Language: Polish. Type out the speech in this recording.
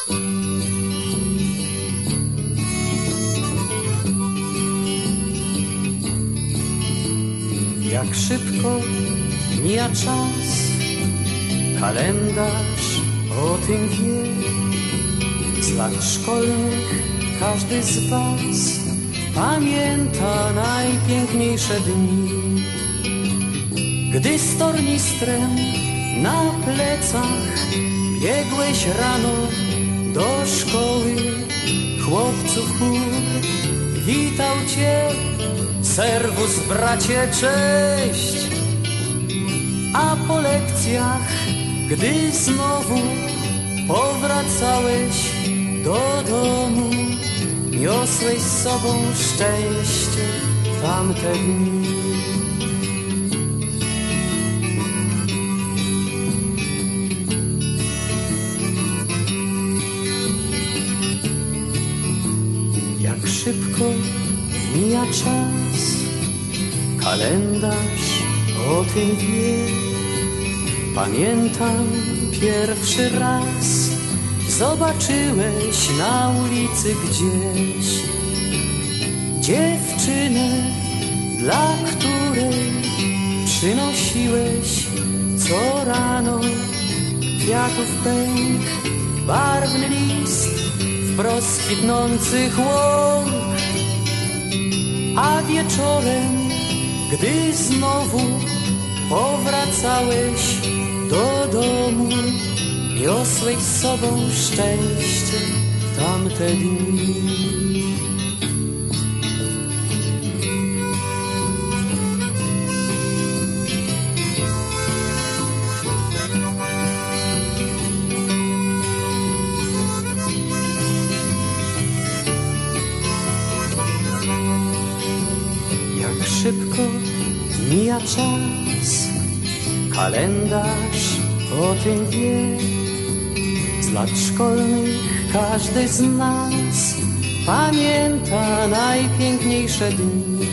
Jak szybko mija czas, kalendarz o tym wie. Z lat szkolnych każdy z was pamięta najpiękniejsze dni, gdy z tornistrem na plecach biegłeś rano do szkoły. Chłopców chór witał cię, serwus bracie, cześć. A po lekcjach, gdy znowu powracałeś do domu, niosłeś z sobą szczęście w tamte dni. Jak szybko mija czas, kalendarz o tym wie. Pamiętam pierwszy raz zobaczyłeś na ulicy gdzieś dziewczynę, dla której przynosiłeś co rano kwiatów pęk, barwny list wprost kwitnących łąk. A wieczorem, gdy znowu powracałeś do domu, niosłeś z sobą szczęście w tamte dni. Jak szybko mija czas, kalendarz o tym wie. Z lat szkolnych każdy z nas pamięta najpiękniejsze dni.